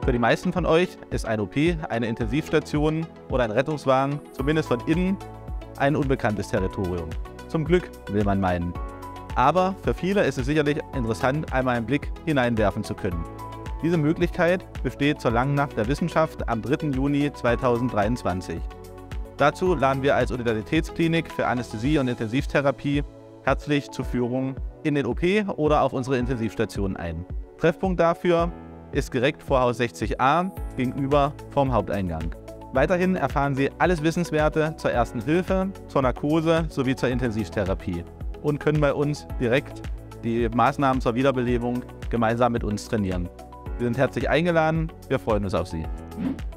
Für die meisten von euch ist ein OP, eine Intensivstation oder ein Rettungswagen, zumindest von innen, ein unbekanntes Territorium. Zum Glück, will man meinen. Aber für viele ist es sicherlich interessant, einmal einen Blick hineinwerfen zu können. Diese Möglichkeit besteht zur Langen Nacht der Wissenschaft am 3. Juni 2023. Dazu laden wir als Universitätsklinik für Anästhesie und Intensivtherapie herzlich zur Führung in den OP oder auf unsere Intensivstation ein. Treffpunkt dafür ist direkt vor Haus 60a gegenüber vom Haupteingang. Weiterhin erfahren Sie alles Wissenswerte zur Ersten Hilfe, zur Narkose sowie zur Intensivtherapie und können bei uns direkt die Maßnahmen zur Wiederbelebung gemeinsam mit uns trainieren. Sie sind herzlich eingeladen, wir freuen uns auf Sie.